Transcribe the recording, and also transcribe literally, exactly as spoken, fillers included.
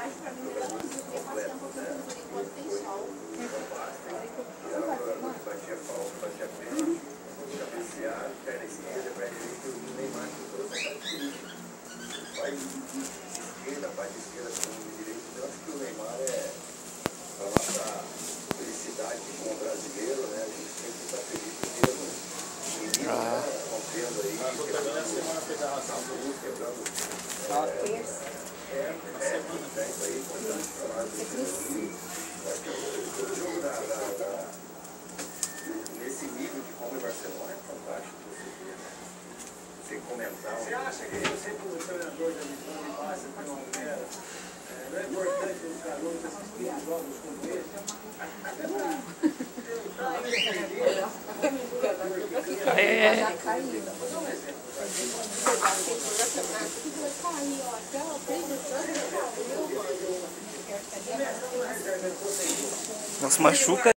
tarde pra mim melhor do que passear um pouquinho por enquanto tem sol. Batia falta, batia pênalti, cabecear, perna esquerda, perna direita, o Neymar que trouxe essa característica. Vai esquerda, parte esquerda, com direito. Eu acho que o Neymar é a nossa felicidade como brasileiro, né? A gente sempre está feliz mesmo. Menino, né? Rompendo aí, quebrando a semana federação, quebrando. É, é, é isso aí, importante falar disso. O jogo da, da, da, nesse nível de como o Barcelona é fantástico você ver, né? Você comentar. Você acha que você, como treinador da Lisboa e Barça, Primavera, não é importante os garotos assistirem jogos como esse? Até para entender como É. Já caiu. Vou dar um exemplo. Caiu, ó. Até o preço Não se machuca.